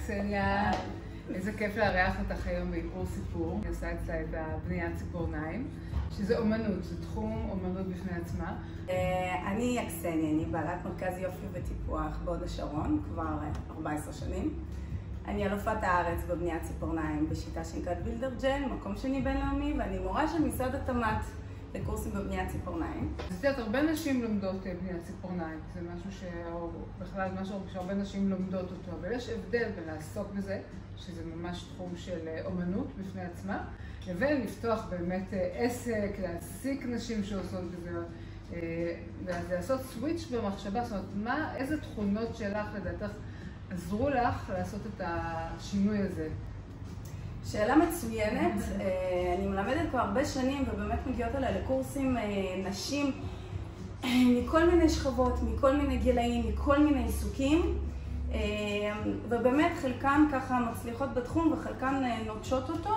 קסניה, איזה כיף לארח אותך היום באיפור סיפור. אני עושה אצלה את הבניית ציפורניים, שזה אומנות, זה תחום אומנות בפני עצמה. אני קסניה, אני בעלת מרכז יופי וטיפוח בהוד השרון, כבר 14 שנים. אני אלופת הארץ בבניית ציפורניים בשיטה שנקראת בילדר ג'ל, מקום שני בינלאומי, ואני מורה של משרד התמ"ת לקורסים בבניית ציפורניים. אז את יודעת, הרבה נשים לומדות בניית ציפורניים, זה משהו בכלל משהו שהרבה נשים לומדות אותו, אבל יש הבדל בלעסוק בזה, שזה ממש תחום של אומנות בפני עצמה, לבין לפתוח באמת עסק, להעסיק נשים שעושות בזה, ולעשות סוויץ' במחשבה, זאת אומרת, איזה תכונות שלך לדעתך עזרו לך לעשות את השינוי הזה? שאלה מצוינת. אני מלמדת כבר הרבה שנים ובאמת מגיעות אליי לקורסים נשים מכל מיני שכבות, מכל מיני גילאים, מכל מיני עיסוקים, ובאמת חלקן ככה מצליחות בתחום וחלקן נוטשות אותו,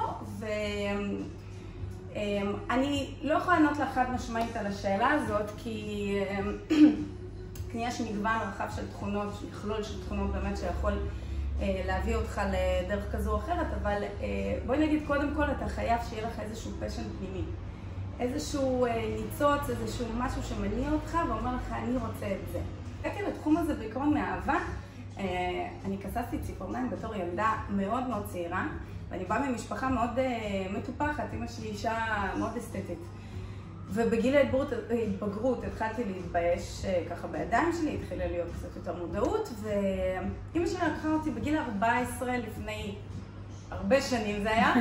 ואני לא יכולה לענות לך חד משמעית על השאלה הזאת, כי יש מגוון רחב של תכונות, מכלול של תכונות באמת שיכול להביא אותך לדרך כזו או אחרת, אבל בואי נגיד קודם כל אתה חייב שיהיה לך איזשהו פשן פנימי, איזשהו ניצוץ, איזשהו משהו שמניע אותך ואומר לך אני רוצה את זה. הגעתי לתחום הזה בעיקרון מאהבה. אני כססתי ציפורניים בתור ילדה מאוד מאוד צעירה, ואני באה ממשפחה מאוד מטופחת, אמא שלי אישה מאוד אסתטית. ובגיל ההתבגרות התחלתי להתבייש ככה בידיים שלי, התחילה להיות קצת יותר מודעות, ואמא שלי לקחה אותי בגיל 14 לפני הרבה שנים זה היה,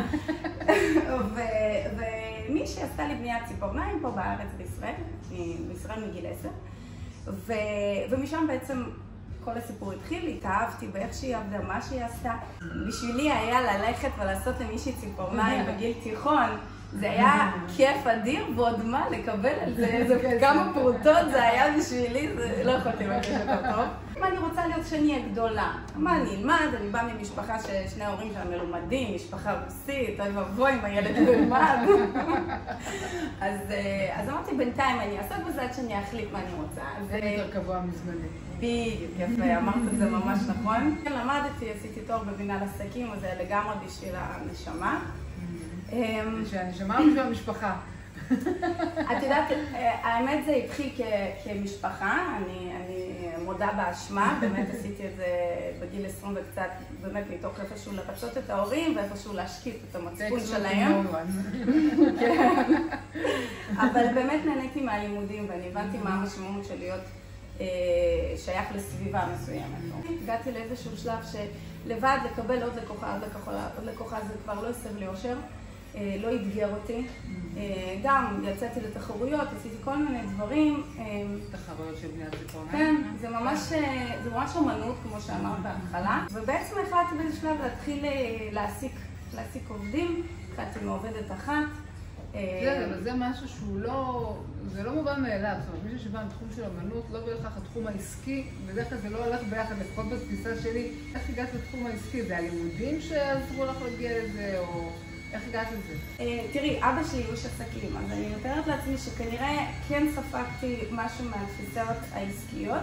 ומי שעשתה לי בניית ציפורניים פה בארץ בישראל מגיל 10, ומשם בעצם כל הסיפור התחיל, התאהבתי באיך שהיא עבדה, מה שהיא עשתה. בשבילי היה ללכת ולעשות למישהי ציפורניים בגיל תיכון, זה היה כיף אדיר, ועוד מה, לקבל על זה כמה פרוטות, זה היה בשבילי, לא יכולתי לבקש יותר טוב. אם אני רוצה להיות שאני אהיה גדולה, מה אני אלמד? אני באה ממשפחה ששני ההורים שלה מלומדים, משפחה רוסית, אוי ואבוי אם הילד ילמד. אז אמרתי בינתיים אני אעסוק בזה עד שאני אחליט מה אני רוצה. זה יותר קבוע מזמני. בדיוק, יפה, אמרת את זה ממש נכון. למדתי, עשיתי תואר בבינה לעסקים, אז זה לגמרי בשביל הנשמה. שהנשמה או בשביל המשפחה? את יודעת, האמת זה התחיל כמשפחה, אני מודה באשמה, באמת עשיתי את זה בגיל 20 וקצת, באמת מתוך איפשהו לרצות את ההורים ואיפשהו להשקיט את המצפון שלהם. אבל באמת נהניתי מהלימודים ואני הבנתי מה המשמעות של להיות שייך לסביבה מסוימת. הגעתי לאיזשהו שלב שלבד לקבל עוד לקוחה זה כבר לא הסב לי אושר. לא התגר אותי, גם יצאתי לתחרויות, עשיתי כל מיני דברים. תחרויות של בניית ציפורניים? כן, זה ממש אומנות, כמו שאמרת בהתחלה. ובעצם החלטתי באיזה שלב להתחיל להעסיק עובדים, התחלתי מעובדת אחת. אבל זה משהו שהוא לא מובן מאליו, זאת אומרת, מישהו שבא מתחום של אומנות, לא בהכרח התחום העסקי, בדרך כלל זה לא הולך ביחד, לפחות בתפיסה שלי. איך הגעת לתחום העסקי? זה הלימודים שעזרו לך להגיע לזה, או איך הגעת לזה? תראי, אבא שלי איש עסקים, אז אני מתארת לעצמי שכנראה כן ספגתי משהו מהתפיסות העסקיות.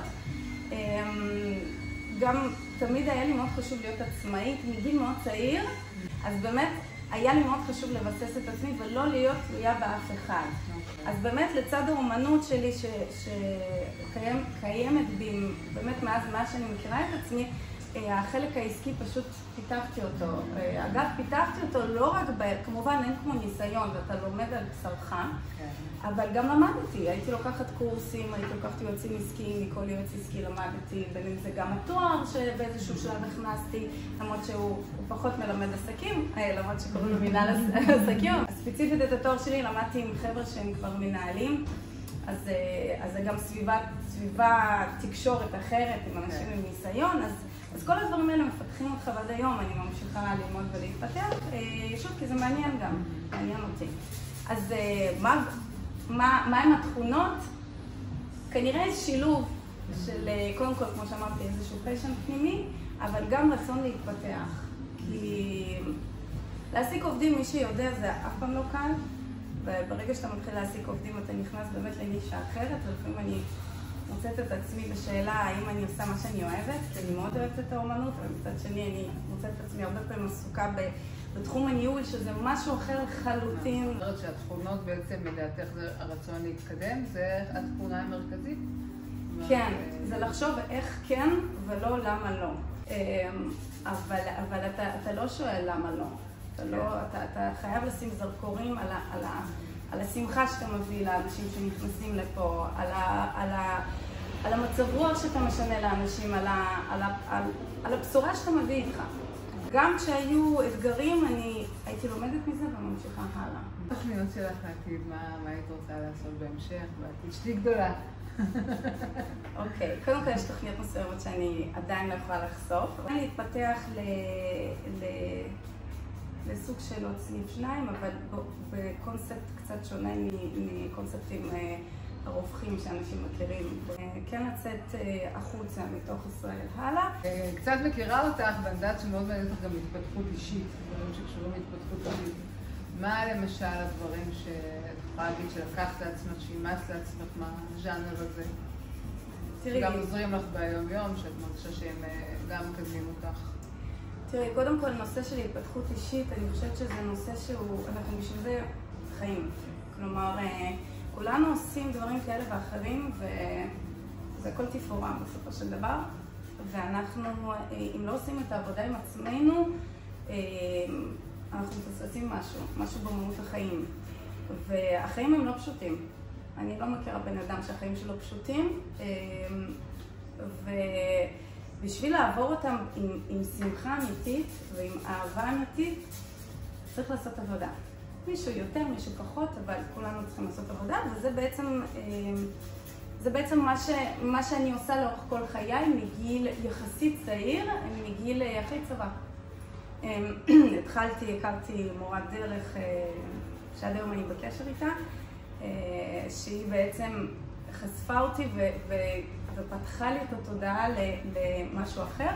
גם תמיד היה לי מאוד חשוב להיות עצמאית, מגיל מאוד צעיר, אז באמת היה לי מאוד חשוב לבסס את עצמי ולא להיות תלויה באף אחד. אז באמת לצד האומנות שלי שקיימת בי, באמת מאז שאני מכירה את עצמי, החלק העסקי פשוט פיתחתי אותו. אגב, פיתחתי אותו לא רק, כמובן אין כמו ניסיון ואתה לומד על בשרך, אבל גם למדתי. הייתי לוקחת קורסים, הייתי לוקחת יועצים עסקיים, מכל יועץ עסקי למדתי, בין אם זה גם התואר שבאיזשהו שלב הכנסתי, למרות שהוא פחות מלמד עסקים, למרות שקוראים לו מנהל עסקים. ספציפית את התואר שלי למדתי עם חבר'ה שהם כבר מנהלים, אז זה גם סביבה תקשורת אחרת, עם אנשים עם ניסיון, אז כל הדברים האלה מפתחים אותך ועד היום, אני ממשיכה ללמוד ולהתפתח, שוב, כי זה מעניין גם, מעניין אותי. אז מה הם התכונות? כנראה שילוב של, קודם כל, כמו שאמרתי, איזשהו פשן פנימי, אבל גם רצון להתפתח. כי להעסיק עובדים, מי שיודע, זה אף פעם לא קל, וברגע שאתה מתחיל להעסיק עובדים, אתה נכנס באמת לנישה אחרת, ולפעמים אני מוצאת את עצמי בשאלה האם אני עושה מה שאני אוהבת, כי אני מאוד אוהבת את האומנות, ומצד שני אני מוצאת את עצמי הרבה פעמים עסוקה בתחום הניהול, שזה משהו אחר לחלוטין. זאת אומרת שהתכונות בעצם, לדעתך, זה הרצון להתקדם, זה התכונה המרכזית? כן, זה לחשוב איך כן ולא למה לא. אבל אתה לא שואל למה לא. אתה חייב לשים זרקורים על השמחה שאתה מביא לאנשים שנכנסים לפה, על המצב רוח שאתה משנה לאנשים, על הבשורה שאתה מביא איתך. גם כשהיו אתגרים, אני הייתי לומדת מזה וממשיכה הלאה. התוכניות שלך לעתיד, מה היית רוצה לעשות בהמשך? בעתיד שלי גדולה. אוקיי, קודם כל יש תוכניות מסוימות שאני עדיין לא יכולה לחשוף. אני להתפתח לסוג של עוד סניף שניים, אבל בקונספט קצת שונה מקונספטים הרווחים שאנשים מכירים. כן לצאת החוצה מתוך ישראל הלאה. קצת מכירה אותך, ואני יודעת שמאוד מעניינת גם התפתחות אישית, דברים שקשורים להתפתחות אישית. מה למשל הדברים שאת יכולה להגיד שלקחת לעצמך, שאימצת לעצמך מהז'אנר הזה? שגם עוזרים לך ביום יום, שאת מרגישה שהם גם מקדמים אותך. תראי, קודם כל, נושא של התפתחות אישית, אני חושבת שזה נושא אנחנו בשביל זה חיים. כלומר, כולנו עושים דברים כאלה ואחרים, וזה הכל תפאורה בסופו של דבר. ואנחנו, אם לא עושים את העבודה עם עצמנו, אנחנו מפספסים משהו במהות החיים. והחיים הם לא פשוטים. אני לא מכירה בן אדם שהחיים שלו פשוטים, ובשביל לעבור אותם עם שמחה אמיתית ועם אהבה אמיתית, צריך לעשות עבודה. מישהו יותר, מישהו פחות, אבל כולנו צריכים לעשות עבודה, וזה בעצם מה שאני עושה לאורך כל חיי, מגיל יחסית צעיר, מגיל אחרי צבא. הכרתי מורת דרך שעד היום אני בקשר איתה, שהיא בעצם חשפה אותי ופתחה לי את התודעה למשהו אחר.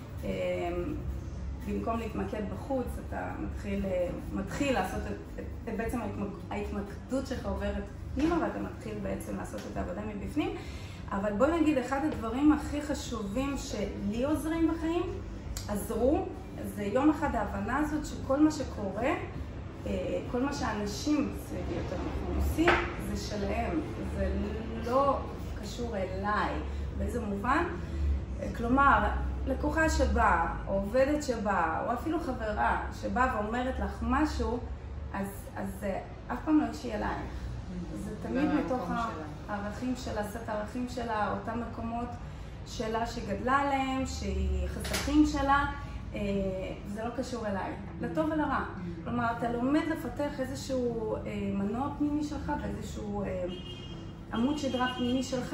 במקום להתמקד בחוץ, אתה מתחיל לעשות בעצם ההתמקדות שלך עוברת פנימה, ואתה מתחיל בעצם לעשות את העבודה מבפנים. אבל בואי נגיד, אחד הדברים הכי חשובים שלי עוזרים בחיים, עזרו, זה יום אחד ההבנה הזאת שכל מה שקורה, כל מה שאנשים סביבי יותר נכון עושים, זה שלהם. זה לא קשור אליי. באיזה מובן? כלומר, לקוחה שבאה, או עובדת שבאה, או אפילו חברה שבאה ואומרת לך משהו, אז אף פעם לא אישי אלייך. זה תמיד מתוך הערכים שלה, סט הערכים שלה, אותם מקומות שלה שגדלה עליהם, שהיא חסכים שלה, זה לא קשור אליי, לטוב ולרע. כלומר, אתה לומד לפתח איזשהו מנוע פנימי שלך, ואיזשהו עמוד שדרה פנימי שלך,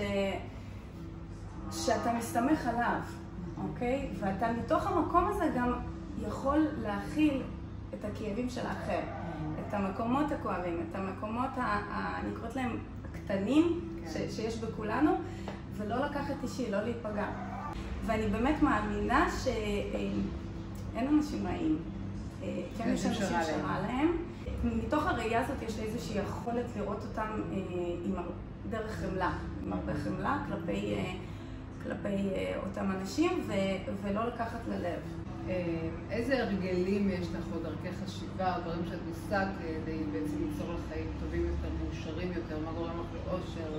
שאתה מסתמך עליו, אוקיי? ואתה מתוך המקום הזה גם יכול להכיל את הכאבים של האחר, את המקומות הכואבים, את המקומות, אני קוראת להם הקטנים שיש בכולנו, ולא לקחת אישי, לא להיפגע. ואני באמת מאמינה שאין אנשים רעים, כן יש אנשים שרע להם. מתוך הראייה הזאת יש לי איזושהי יכולת לראות אותם עם דרך חמלה, עם הרבה חמלה כלפי אותם אנשים, ולא לקחת ללב. איזה הרגלים יש לך או דרכי חשיבה, או דברים שאת ניסה כדי בעצם ליצור לחיים טובים יותר, מאושרים יותר, מה גורם לך לאושר?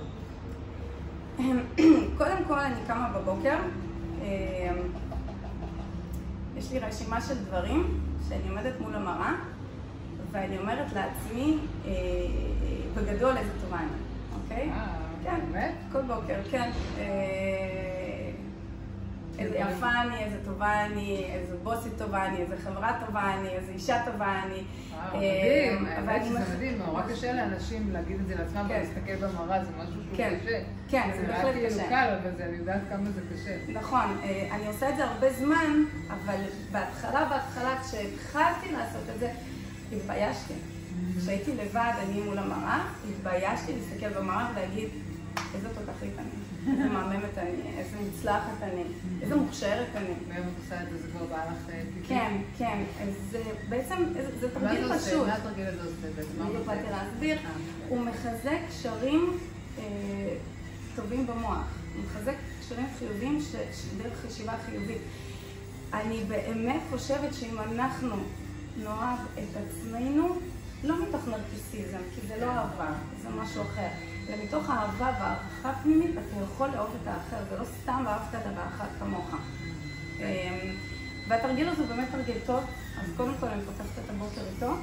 קודם כל אני קמה בבוקר, יש לי רשימה של דברים שאני עומדת מול המראה, ואני אומרת לעצמי, בגדול איזה טובה אני, אוקיי? כן, באמת? כל בוקר, כן. איזה יפה אני, איזה טובה אני, איזה בוסית טובה אני, איזה חברה טובה אני, איזה אישה טובה אני. מדהים, האמת שזה מדהים, נורא קשה לאנשים להגיד את זה לעצמם ולהסתכל במראה, זה משהו שהוא קשה. כן, זה בהחלט קשה. זה נראה כאילו קל, אבל אני יודעת כמה זה קשה. נכון, אני עושה את זה הרבה זמן, אבל בהתחלה, כשהתחלתי לעשות את זה, התביישתי. כשהייתי לבד, אני מול המראה, התביישתי להסתכל במראה ולהגיד, איזה תותחית אני, איזה מהממת אני, איזה מצלחת אני, איזה מוכשרת אני. ואם את עושה את זה, זה כבר בא לך טיפים? כן, כן. זה בעצם, זה תרגיל פשוט. מה התרגיל הזה עושה בעצם? אני באתי להסביר. הוא מחזק קשרים טובים במוח. מחזק קשרים חיוביים דרך חשיבה חיובית. אני באמת חושבת שאם אנחנו נאהב את עצמנו, לא מתוך נרקיסיזם, כי זה לא אהבה, זה משהו אחר. אלא מתוך אהבה והערכה פנימית, אתה יכול לאהוב את האחר, זה לא סתם ואהבת לרעך כמוך. והתרגיל הזה הוא באמת תרגיל טוב, אז קודם כל אני פותחת את הבוקר איתו.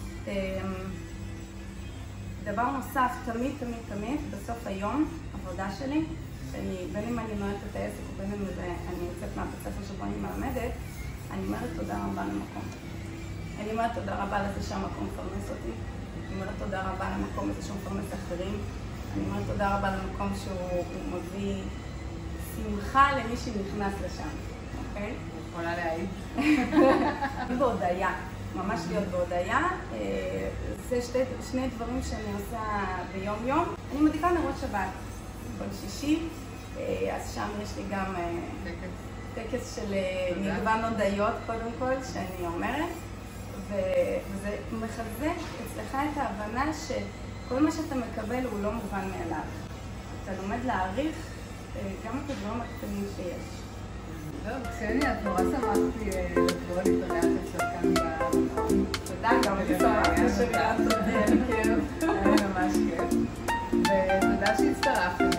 דבר נוסף, תמיד, בסוף היום, עבודה שלי, בין אם אני נועלת את העסק ובין אם אני יוצאת מהבית ספר שבו אני מלמדת, אני אומרת תודה רבה למקום. אני אומרת תודה רבה לזה שהמקום מפרנס אותי. אני אומרת תודה רבה למקום הזה שהוא מפרנס אחרים. אני אומרת תודה רבה למקום שהוא מביא שמחה למי שנכנס לשם, אוקיי? יכולה להעיד. בהודעה, ממש להיות בהודעה. זה שני דברים שאני עושה ביום יום. אני מדליקה נרות שבת כל שישי, אז שם יש לי גם טקס של מגוון הודיות קודם כל, שאני אומרת. וזה מחזק אצלך את ההבנה שכל מה שאתה מקבל הוא לא מובן מאליו. אתה לומד להעריך גם את הדברים הקטנים שיש. זהו, קסניה, את נורא שמחתי לבוא להתארח אצלך כאן במקום. תודה, גם אני שמחתי שבאת אותי, היה לי כיף. היה לי ממש כיף. ותודה שהצטרפתם.